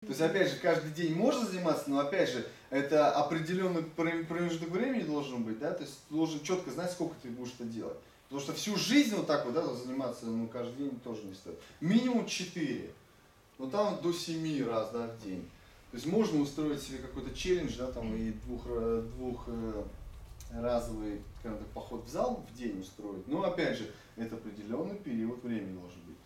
То есть, опять же, каждый день можно заниматься, но, опять же, это определенный промежуток времени должен быть, да, то есть ты должен четко знать, сколько ты будешь это делать. Потому что всю жизнь вот так вот, да, заниматься, ну, каждый день тоже не стоит. Минимум 4, но там до 7 раз, да, в день. То есть можно устроить себе какой-то челлендж, да, там, и двухразовый, скажем так, поход в зал в день устроить. Но, опять же, это определенный период времени должен быть.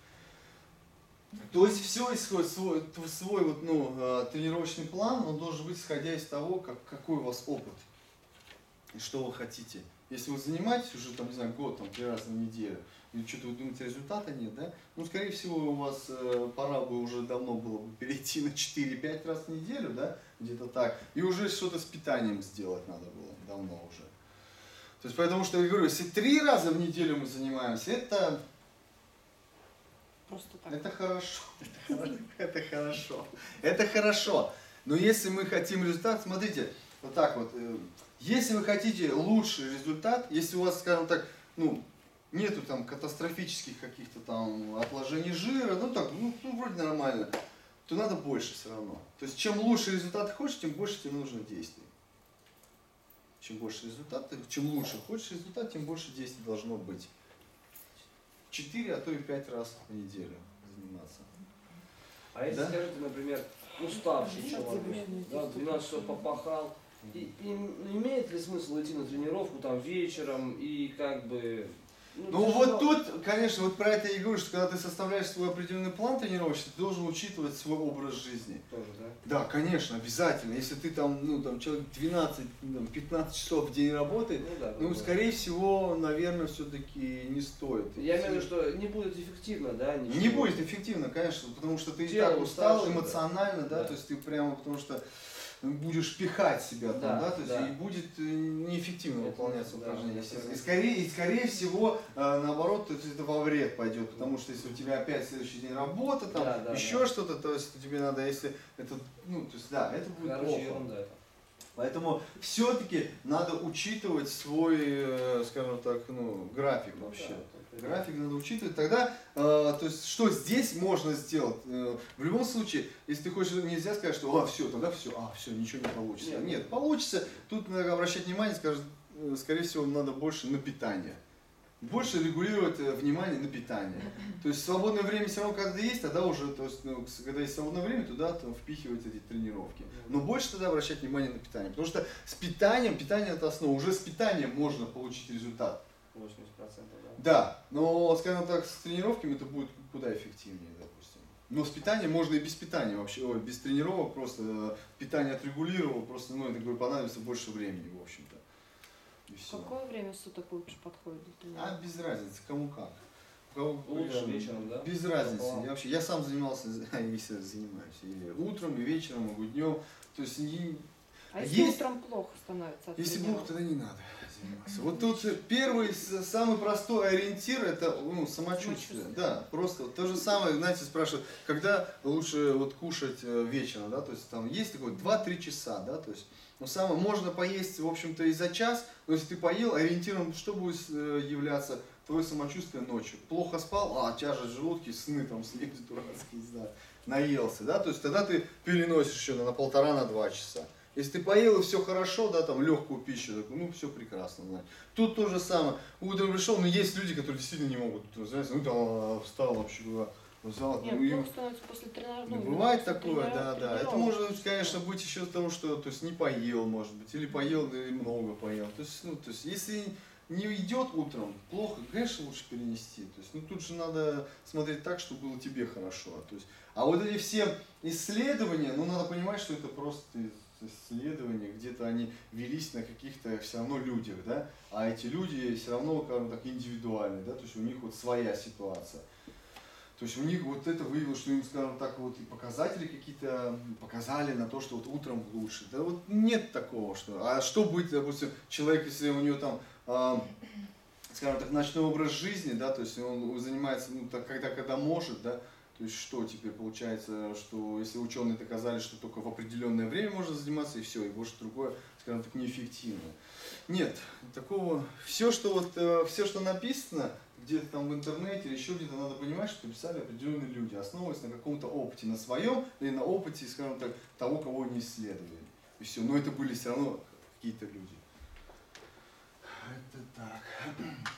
То есть все исходит, свой вот, ну, тренировочный план, он должен быть исходя из того, какой у вас опыт и что вы хотите. Если вы занимаетесь уже, там, не знаю, год, там, 3 раза в неделю, и что-то вы думаете, результата нет, да? Ну, скорее всего, у вас пора бы уже давно было бы перейти на 4-5 раз в неделю, да, где-то так, и уже что-то с питанием сделать надо было, давно уже. То есть, потому что, я говорю, если 3 раза в неделю мы занимаемся, это... Просто так. Это хорошо. Это хорошо. Это хорошо. Но если мы хотим результат, смотрите, вот так вот. Если вы хотите лучший результат, если у вас, скажем так, ну, нету там катастрофических каких-то там отложений жира, ну так, ну вроде нормально, то надо больше все равно. То есть чем лучше результат хочешь, тем больше тебе нужно действий. Чем больше результат, чем лучше хочешь результат, тем больше действий должно быть. 4, а то и 5 раз в неделю заниматься. А если, да? скажите, например, уставший человек, да, 12 часов попахал, и имеет ли смысл идти на тренировку там вечером и как бы... Ну вот тут, конечно, вот про это я и говорю, что когда ты составляешь свой определенный план тренировочный, ты должен учитывать свой образ жизни. Тоже, да? Да, конечно, обязательно. Если ты там, ну, там человек 12-15 часов в день работает, ну, скорее всего, наверное, все-таки не стоит. Я имею в виду, что не будет эффективно, да? Ничего. Не будет эффективно, конечно, потому что ты и так устал эмоционально, да, да, то есть ты прямо, потому что будешь пихать себя там, да, то есть и будет неэффективно выполняться упражнение. И скорее всего, наоборот, то есть это во вред пойдет, потому что если у тебя опять следующий день работа, там, еще что-то, то есть тебе надо, если это, ну, то есть, да, это будет плохо. Поэтому все-таки надо учитывать свой, скажем так, ну, график вообще. График надо учитывать. Тогда, то есть, что здесь можно сделать? В любом случае, если ты хочешь, нельзя сказать, что все, тогда все, ничего не получится. Нет, получится. Тут надо обращать внимание, скорее всего, надо больше на питание. Больше регулировать внимание на питание. То есть свободное время все равно когда есть, тогда уже, то есть, ну, когда есть свободное время, туда впихивать эти тренировки. Но больше тогда обращать внимание на питание. Потому что с питанием, питание это основа, уже с питанием можно получить результат. 80%, да? Да, но, скажем так, с тренировками это будет куда эффективнее, допустим. Но с питанием можно и без питания вообще, без тренировок, просто питание отрегулировал, просто, ну, это, говорю, понадобится больше времени, в общем-то. Какое время суток лучше подходит для тренировки? Без разницы, кому как. Утром, вечером, да? Без разницы. Я сам занимался, если занимаюсь, и утром, и вечером, и днем. То есть, а если утром плохо становится от если тренировок? плохо, тогда не надо заниматься. Вот тут первый, самый простой ориентир, это, ну, самочувствие. Да, просто то же самое, знаете, спрашивают, когда лучше вот кушать вечером, да, то есть там есть такое 2-3 часа, да, то есть, ну, самое, можно поесть, в общем-то, и за час, но если ты поел, ориентиром, что будет являться твое самочувствие ночью? Плохо спал, тяжесть в желудке, сны там снились дурацкие, не знаю, наелся, да, то есть тогда ты переносишь еще на 1,5-2 часа. Если ты поел и все хорошо, да, там легкую пищу, так, ну все прекрасно, знаешь. Тут то же самое. Утром пришел, но есть люди, которые действительно не могут, знаете, ну там встал вообще, взял. Нет, плохо становится после тренировки. Бывает такое, да. Это может, конечно, быть еще того, что, то есть, не поел, может быть, или поел, и много поел. То есть, ну, то есть, если не идет утром, плохо, конечно, лучше перенести. То есть, ну, тут же надо смотреть так, чтобы было тебе хорошо. То есть, а вот эти все исследования, ну, надо понимать, что это просто исследования, где-то они велись на каких-то все равно людях, да, а эти люди все равно, скажем так, индивидуальны, да, то есть у них вот своя ситуация. То есть у них вот это выявилось, что им, скажем так, вот и показатели какие-то показали на то, что вот утром лучше. Да вот нет такого, что. А что будет, допустим, человек, если у него там, скажем так, ночной образ жизни, да, то есть он занимается, ну, так, когда может, да. То есть что теперь получается, что если ученые доказали, что только в определенное время можно заниматься, и все, и больше другое, скажем так, неэффективно. Нет, такого, все, что написано, где-то там в интернете или еще где-то, надо понимать, что писали определенные люди, основываясь на каком-то опыте, на своем или на опыте, скажем так, того, кого они исследовали. И все. Но это были все равно какие-то люди. Это так.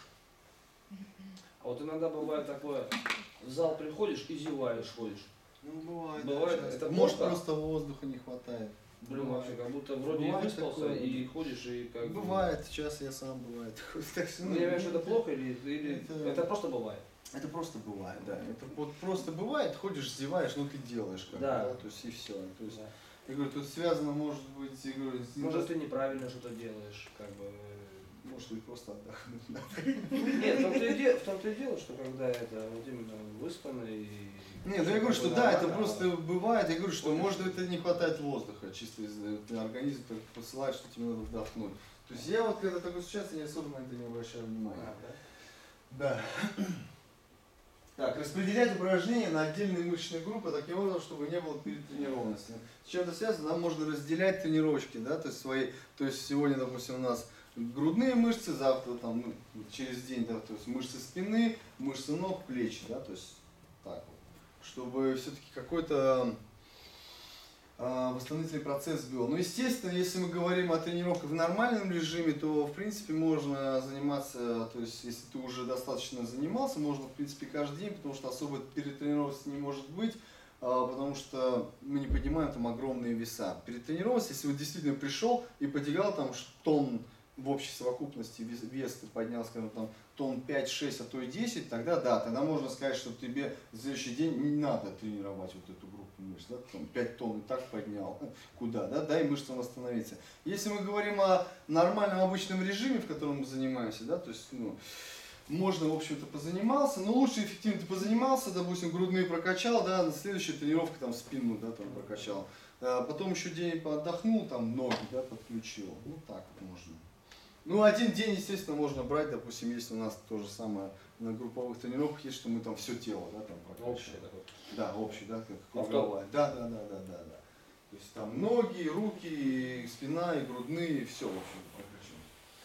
А вот иногда бывает такое, в зал приходишь и зеваешь, ходишь. Ну, бывает. Бывает, да, это может, плохо? просто воздуха не хватает. Блин, вообще, как будто вроде Бывает и выспался, такое. и ходишь, и как бы... Бывает, сейчас я сам бывает. Так что, Ну, я имею в виду, что это плохо или это просто бывает? Это просто бывает, да. Это вот просто бывает, ходишь, зеваешь, ну ты делаешь как бы, Да. да, то есть и все. То есть, Да. я говорю, тут связано, может быть, я говорю, Может, ты неправильно что-то делаешь, как бы... может быть, просто отдохнуть. Нет, в том-то и дело, что когда это вот именно выспанный... Нет, я говорю, что да, это просто бывает, я говорю, что может это не хватает воздуха, чисто организм посылает, что тебе надо вдохнуть. То есть я вот когда такое случается, я особо на это не обращаю внимания. Да. Так, распределять упражнения на отдельные мышечные группы таким образом, чтобы не было перетренированности. С чем это связано? Нам можно разделять тренировочки, да, то есть свои, то есть сегодня, допустим, у нас грудные мышцы, завтра там, ну, через день, да, то есть мышцы спины, мышцы ног, плечи, да, то есть так вот, чтобы все-таки какой-то восстановительный процесс был. Но естественно, если мы говорим о тренировках в нормальном режиме, то в принципе можно заниматься, то есть если ты уже достаточно занимался, можно в принципе каждый день, потому что особо перетренироваться не может быть, потому что мы не поднимаем там огромные веса. Перетренироваться, если вот действительно пришел и подвигал там тонн в общей совокупности вес ты поднял, скажем, там тонн 5-6, а то и 10, тогда да, тогда можно сказать, что тебе в следующий день не надо тренировать вот эту группу мышц, да, там 5 тонн и так поднял, куда, да, дай мышцам восстановиться. Если мы говорим о нормальном обычном режиме, в котором мы занимаемся, да, то есть, ну, можно, в общем-то, позанимался, но лучше эффективно ты позанимался, допустим, грудные прокачал, да, на следующей тренировке там спину, да, там прокачал, потом еще день поотдохнул, там ноги, да, подключил, ну так вот можно. Ну, один день, естественно, можно брать, допустим, если у нас то же самое на групповых тренировках есть, что мы там все тело, да, там прокачиваем. Общее такое. Да, общий, да, как круговая. Да. То есть там ноги, руки, и спина, и грудные, и все, в общем,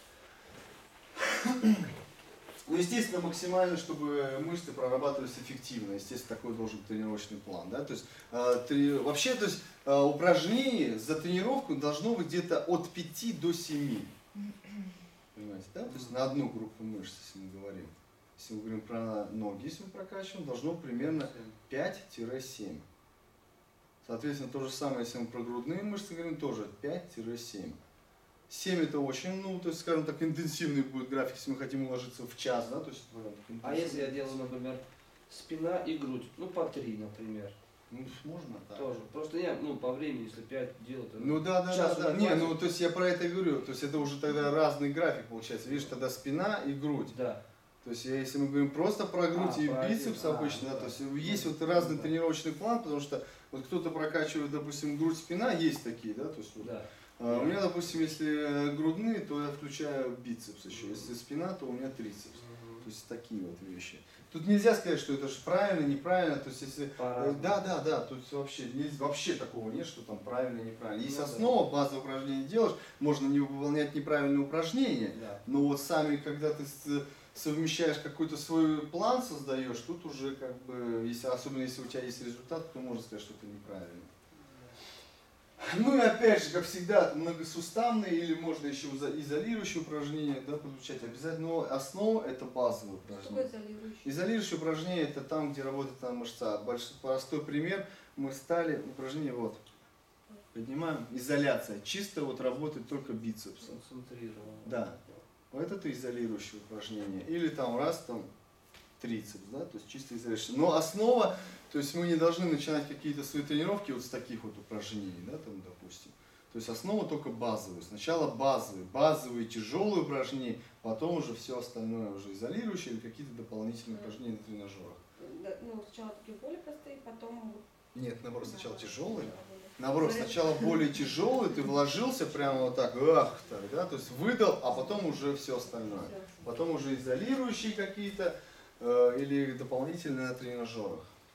прокачиваем. Ну, естественно, максимально, чтобы мышцы прорабатывались эффективно. Естественно, такой должен быть тренировочный план. Да? То есть, вообще, то есть, упражнений за тренировку должно быть где-то от 5 до 7. Понимаете, да? То есть на одну группу мышц, если мы говорим. Если мы говорим про ноги, если мы прокачиваем, должно примерно 5-7. Соответственно, то же самое, если мы про грудные мышцы говорим, тоже 5-7. 7 это очень, ну, то есть, скажем так, интенсивный будет график, если мы хотим уложиться в час, да, то есть. А если я делаю, например, спина и грудь, ну по 3, например. Ну, можно так. Тоже. Просто я, ну, по времени, если 5 делать, то ну да. Не, ну то есть я про это и говорю. То есть это уже тогда разный график получается. Видишь, тогда спина и грудь. Да. То есть если мы говорим просто про грудь и бицепс обычно, да, то есть есть вот разный тренировочный план, потому что вот кто-то прокачивает, допустим, грудь, спина, есть такие, да, то есть вот, Да. у меня, допустим, если грудные, то я включаю бицепс еще, если спина, то у меня трицепс. То есть такие вот вещи. Тут нельзя сказать, что это же правильно, неправильно, то есть если... Да, тут вообще такого нет, что там правильно, неправильно. Есть основа, базовое упражнение делаешь, можно не выполнять неправильные упражнения, но вот сами, когда ты совмещаешь какой-то свой план, создаешь, тут уже как бы, если, особенно если у тебя есть результат, то можно сказать, что это неправильно. Ну и опять же, как всегда, многосуставные или можно еще изолирующие упражнения, да, подключать обязательно. Но основа это базовые упражнения. Что изолирующие? Изолирующие упражнения это там, где работает там мышца. Простой пример. Мы стали, упражнение вот. Поднимаем. Изоляция. Чисто вот работает только бицепс. Концентрированно. Да. Вот это изолирующее упражнение. Или там раз там трицепс, да, то есть чисто изолирующее. Но основа, то есть мы не должны начинать какие-то свои тренировки вот с таких вот упражнений, да, там, допустим. То есть основа только базовая. Сначала базовые тяжелые упражнения, потом уже все остальное уже изолирующее или какие-то дополнительные упражнения на тренажерах. Ну, сначала такие более простые, потом... Нет, наоборот, сначала тяжелые. Наоборот, сначала более тяжелый, ты вложился прямо вот так, да, то есть выдал, а потом уже все остальное. Потом уже изолирующие какие-то или дополнительные на тренажерах.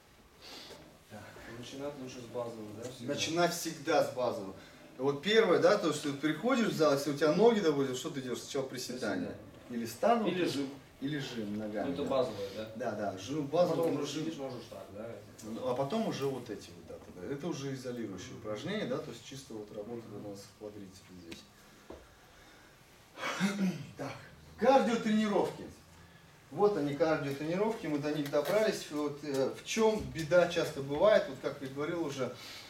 Начинать лучше с базового, да? Всегда? Начинать всегда с базового. Вот первое, да, то, что ты приходишь в зал, если у тебя ноги, допустим, что ты делаешь? Сначала приседания. Или стану, или жим. или жим ногами. Ну, это базовое, да? Да, да, жим базовый. Потом сидишь, можешь так, да? А потом уже вот эти вот, да. Это уже изолирующие упражнения, да, то есть чисто вот работает у нас квадрицепс здесь. Так, кардиотренировки. Вот они, кардиотренировки, мы до них добрались. Вот, в чем беда часто бывает, вот как я говорил уже,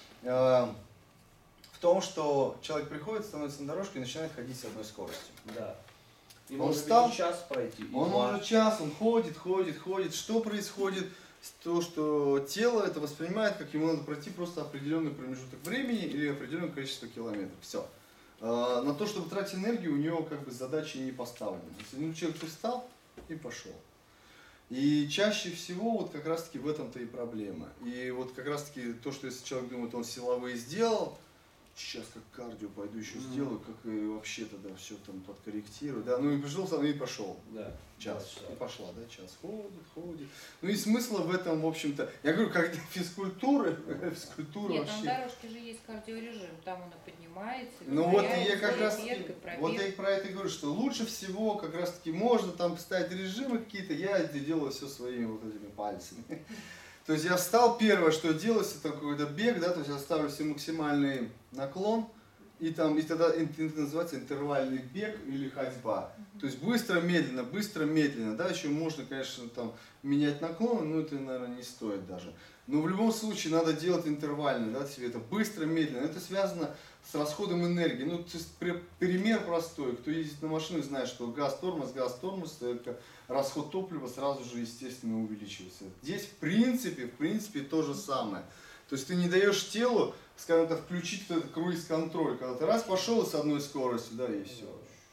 в том, что человек приходит, становится на дорожке и начинает ходить с одной скоростью. Да. И Он может встал, час пройти. Он может час, он ходит. Что происходит? То, что тело это воспринимает, как ему надо пройти просто определенный промежуток времени или определенное количество километров. Все. На то, чтобы тратить энергию, у него как бы задачи не поставлены. Если человек встал и пошел. И чаще всего вот как раз таки в этом-то и проблема. И вот как раз таки то, что если человек думает, он силовые сделал, сейчас как кардио пойду еще сделаю, как и вообще тогда все там подкорректирую. Да, ну и пришел сам и пошел. Да. Час. И пошла, да, час. Ходит. Ну и смысла в этом, в общем-то, я говорю, как физкультура Нет, вообще. на дорожке же есть кардиорежим, там он и поднимается. Ну вот я как раз вот я про это и говорю, что лучше всего как раз таки можно там поставить режимы какие-то, я это делаю все своими вот этими пальцами. То есть я встал, первое, что я делаю, это какой-то бег, да, то есть я ставлю себе максимальный наклон, и тогда это называется интервальный бег или ходьба. То есть быстро, медленно, да, еще можно, конечно, там менять наклон, но это, наверное, не стоит даже. Но в любом случае надо делать интервально, да, себе это быстро, медленно. Это связано с расходом энергии. Ну, то есть, пример простой. Кто ездит на машине, знает, что газ-тормоз, это расход топлива сразу же, естественно, увеличивается. Здесь, в принципе, то же самое. То есть ты не даешь телу, скажем так, включить этот круиз-контроль. Когда ты раз пошел с одной скоростью, да, и все.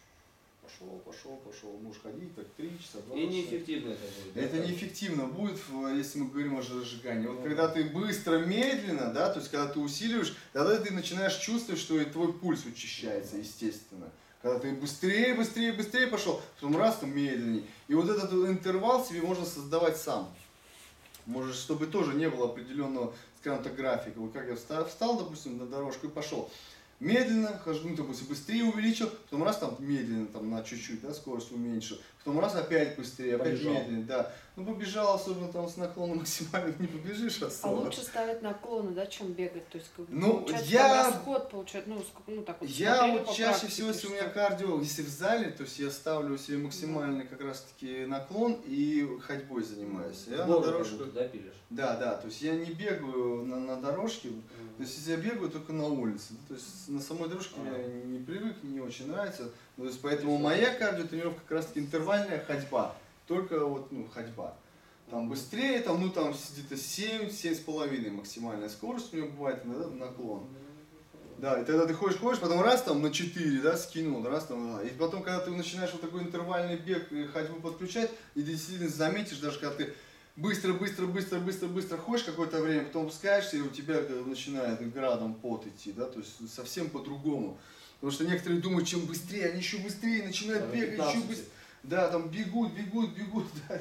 Пошел, можешь ходить так 3 часа, 2 часа. И неэффективно это будет. Это неэффективно будет, если мы говорим о разжигании. Вот когда ты быстро, медленно, да, то есть когда ты усиливаешь, тогда ты начинаешь чувствовать, что и твой пульс учащается, естественно. Когда ты быстрее пошел, потом раз там медленнее. И вот этот интервал себе можно создавать сам. Может, чтобы тоже не было определенного, скажем так, графика. Вот как я встал, допустим, на дорожку и пошел. Медленно хожу, ну, допустим, быстрее увеличил, потом раз там медленно, там на чуть-чуть, да, скорость уменьшил, потом раз опять быстрее, опять побежал. Медленно, да. Ну побежал, особенно там с наклоном максимально не побежишь особо. А лучше ставить наклоны, да, чем бегать, то есть как бы, ну, расход получается, ну так вот. Я вот чаще всего, если у меня кардио, если в зале, то есть я ставлю себе максимальный как раз таки наклон и ходьбой занимаюсь. Я на дорожку, да, пилишь? Да, то есть я не бегаю на дорожке, то есть если я бегаю только на улице, то есть на самой дорожке я не привык, не очень нравится, то есть поэтому моя кардиотренировка как раз таки интервальная ходьба, только вот, ну, ходьба. Там быстрее, там, ну там где-то 7-7,5 максимальная скорость у меня бывает, иногда наклон. Да, и тогда ты ходишь, потом раз там на 4, да, скинул, раз там, да. И потом, когда ты начинаешь вот такой интервальный бег и ходьбу подключать, и ты действительно заметишь, даже когда ты быстро ходишь какое-то время, потом опускаешься, и у тебя начинает градом пот идти, да, то есть совсем по-другому. Потому что некоторые думают, чем быстрее, они еще быстрее начинают бегать, еще быстрее. Да, там бегут, да.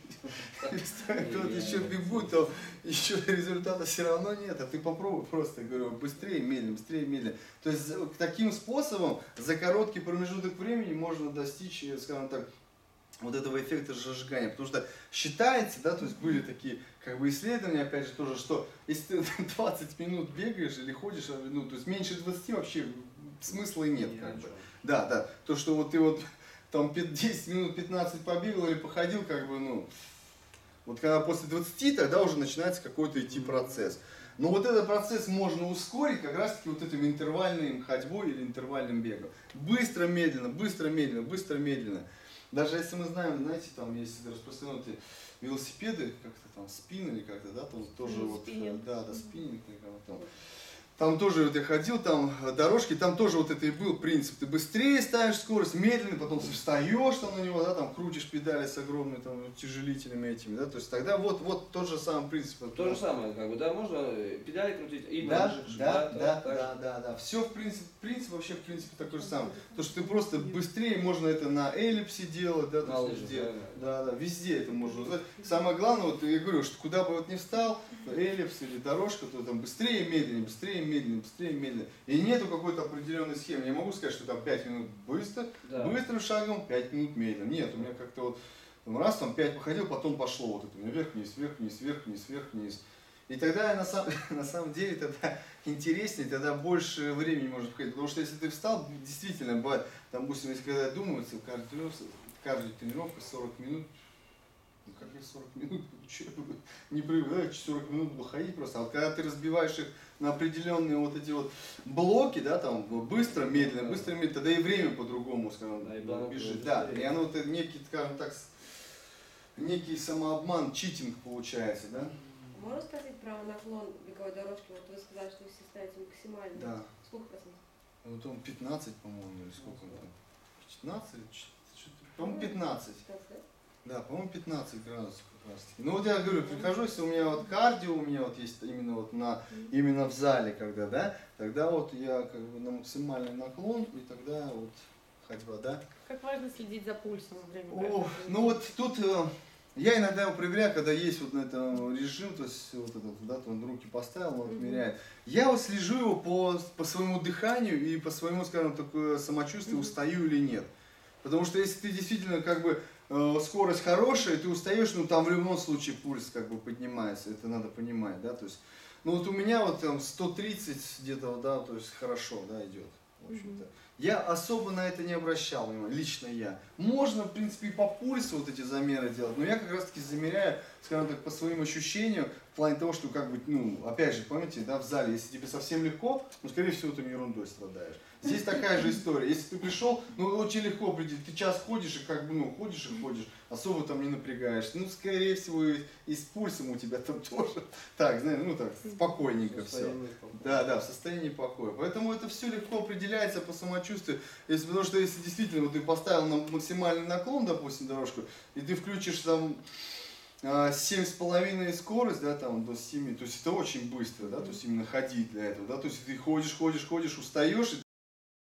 Кто-то еще бегут, то еще результата все равно нет. А ты попробуй просто, говорю, быстрее, медленно. То есть таким способом за короткий промежуток времени можно достичь, скажем так, вот этого эффекта зажигания. Потому что считается, да, то есть были такие как бы исследования, опять же, тоже, что если ты 20 минут бегаешь или ходишь, ну, то есть меньше 20 вообще смысла и нет, как бы. Да, то, что вот ты вот там 10 минут, 15 побегал или походил, как бы, ну, вот когда после 20, тогда уже начинается какой-то идти процесс. Но вот этот процесс можно ускорить как раз таки вот этим интервальным ходьбой или интервальным бегом. Быстро, медленно. Даже если мы знаем, знаете, там есть распространенные велосипеды, как-то там спин или как-то, да, там тоже вот, да, спиннинг, там тоже вот я ходил, там дорожки, там тоже вот это и был принцип. Ты быстрее ставишь скорость, медленно, потом ты встаешь там на него, да, там крутишь педали с огромными там утяжелителями этими, да, то есть тогда вот тот же самый принцип. То же самое, как бы, да, можно педали крутить и да. Все в принципе вообще в принципе такой же самый. То, что ты просто быстрее, можно это на эллипсе делать, да, то есть везде, да, везде это можно. Самое главное, вот я говорю, что куда бы вот не встал, эллипс или дорожка, то там быстрее, медленно. И нету какой-то определенной схемы. Я могу сказать, что там 5 минут быстрым шагом, 5 минут медленно. Нет, у меня как-то вот Там раз, там 5 походил, потом пошло вот это, вверх-вниз, вверх-вниз, вверх-вниз, вверх-вниз. И тогда на самом деле тогда интереснее, тогда больше времени можно походить. Потому что если ты встал, действительно бывает, там, допустим, если когда думается, кардио-тренировка 40 минут, ну как я 40 минут, что я буду, не привык, да, 40 минут буду ходить просто. А вот когда ты разбиваешь их на определенные вот эти вот блоки, да, там быстро, медленно, тогда и время по-другому, скажем, бежит. Да, и оно вот некий, скажем так, некий самообман, читинг получается, да? Можно спросить про наклон беговой дорожки? Вот вы сказали, что вы все ставите максимально. Да. Сколько процентов? Вот он 15, по-моему, или сколько он там? 15? По-моему, 15. 15, да? Да, по-моему, 15 градусов как раз таки. Ну вот я говорю, прихожу, если у меня вот кардио, у меня вот есть именно вот именно в зале, когда, да, тогда вот я как бы на максимальный наклон, и тогда вот ходьба, да. Как важно следить за пульсом во время О, ну вот тут я иногда его проверяю, когда есть вот на этом режим, то есть вот этот, да, он руки поставил, он отмеряет. Я вот слежу его по своему дыханию и по своему, скажем, такое самочувствию, устаю или нет. Потому что если ты действительно как бы скорость хорошая, ты устаешь, ну там в любом случае пульс как бы поднимается, это надо понимать, да, то есть, ну вот у меня вот там 130 где-то, да, то есть хорошо, да, идет, в общем-то. Я особо на это не обращал внимания, лично я. Можно, в принципе, и по пульсу вот эти замеры делать, но я как раз таки замеряю, скажем так, по своим ощущениям, в плане того, что как бы, ну, опять же, помните, да, в зале, если тебе совсем легко, ну, скорее всего, ты ерундой страдаешь. Здесь такая же история. Если ты пришел, ну, очень легко определить, ты час ходишь и как бы, ну, ходишь и ходишь, особо там не напрягаешься. Ну, скорее всего, и с пульсом у тебя там тоже, так, знаешь, ну, так, спокойненько все. Да, да, в состоянии покоя. Поэтому это все легко определяется по самочувствию. Если, потому что если действительно вот, ты поставил на максимальный наклон, допустим, дорожку, и ты включишь там 7,5 скорость, да, там до 7, то есть это очень быстро, да, то есть именно ходить для этого, да, то есть ты ходишь, устаешь,